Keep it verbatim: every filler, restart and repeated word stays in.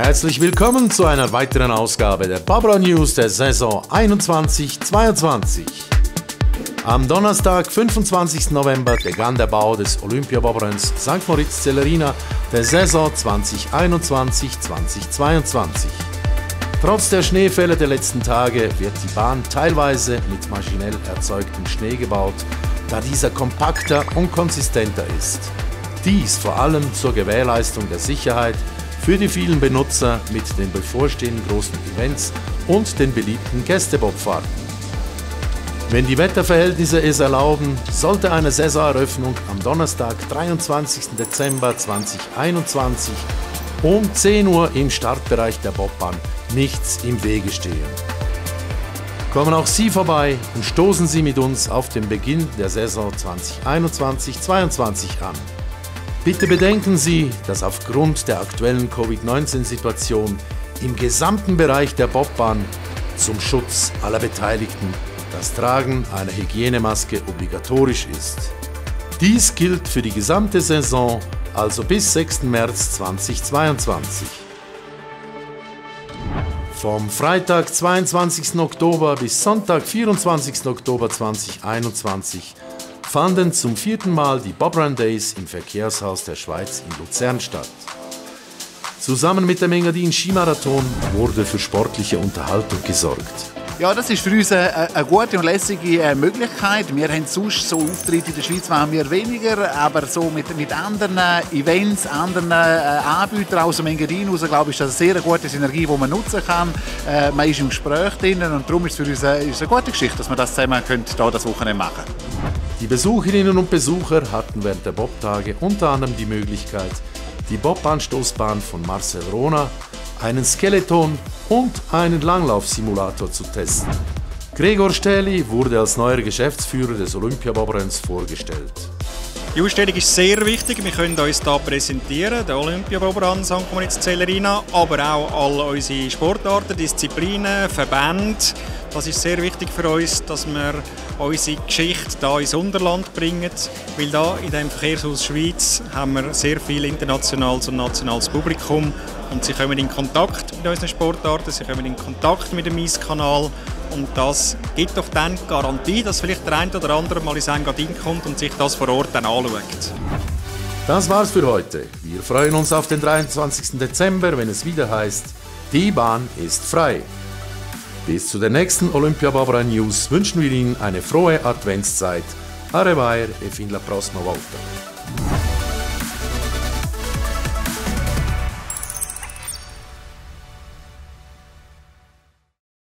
Herzlich willkommen zu einer weiteren Ausgabe der Bobbrun News der Saison einundzwanzig zweiundzwanzig. Am Donnerstag, fünfundzwanzigsten November, begann der Bau des Olympia-Bobbruns Sankt Moritz-Celerina der Saison zwanzig einundzwanzig zweitausendzweiundzwanzig. Trotz der Schneefälle der letzten Tage wird die Bahn teilweise mit maschinell erzeugtem Schnee gebaut, da dieser kompakter und konsistenter ist. Dies vor allem zur Gewährleistung der Sicherheit für die vielen Benutzer mit den bevorstehenden großen Events und den beliebten Gästebobfahrten. Wenn die Wetterverhältnisse es erlauben, sollte eine Saisoneröffnung am Donnerstag, dreiundzwanzigsten Dezember zweitausendeinundzwanzig um zehn Uhr im Startbereich der Bobbahn nichts im Wege stehen. Kommen auch Sie vorbei und stoßen Sie mit uns auf den Beginn der Saison zwanzig einundzwanzig zweiundzwanzig an. Bitte bedenken Sie, dass aufgrund der aktuellen Covid neunzehn Situation im gesamten Bereich der Bobbahn zum Schutz aller Beteiligten das Tragen einer Hygienemaske obligatorisch ist. Dies gilt für die gesamte Saison, also bis sechsten März zweitausendzweiundzwanzig. Vom Freitag, zweiundzwanzigsten Oktober bis Sonntag, vierundzwanzigsten Oktober zweitausendeinundzwanzig fanden zum vierten Mal die Bobbrun Days im Verkehrshaus der Schweiz in Luzern statt. Zusammen mit dem Engadin Skimarathon wurde für sportliche Unterhaltung gesorgt. Ja, das ist für uns eine, eine gute und lässige Möglichkeit. Wir haben sonst so Auftritte in der Schweiz haben wir weniger, aber so mit, mit anderen Events, anderen äh, Anbietern aus dem Engadin raus, glaube ich, ist das eine sehr gute Synergie, die man nutzen kann. Äh, man ist im Gespräch drin und darum ist es für uns eine, ist eine gute Geschichte, dass wir das zusammen können, da das Wochenende machen. Die Besucherinnen und Besucher hatten während der Bobtage unter anderem die Möglichkeit, die Bobanstoßbahn von Marcel Rona, einen Skeleton und einen Langlaufsimulator zu testen. Gregor Stähli wurde als neuer Geschäftsführer des Olympia-Bobbruns vorgestellt. Die Ausstellung ist sehr wichtig. Wir können uns hier präsentieren, der Olympia-Bobrun Sankt Moritz-Celerina, aber auch all unsere Sportarten, Disziplinen, Verbände. Das ist sehr wichtig für uns, dass wir unsere Geschichte hier ins Unterland bringen, weil hier in dem Verkehrshaus Schweiz haben wir sehr viel internationales und nationales Publikum und sie kommen in Kontakt mit unseren Sportarten, sie kommen in Kontakt mit dem Eiskanal und das gibt doch dann die Garantie, dass vielleicht der eine oder andere mal ins Engadin kommt und sich das vor Ort dann anschaut. Das war's für heute. Wir freuen uns auf den dreiundzwanzigsten Dezember, wenn es wieder heißt, die Bahn ist frei. Bis zu der nächsten Olympia-Bobbrun News wünschen wir Ihnen eine frohe Adventszeit. A revoir e fin la prossima volta.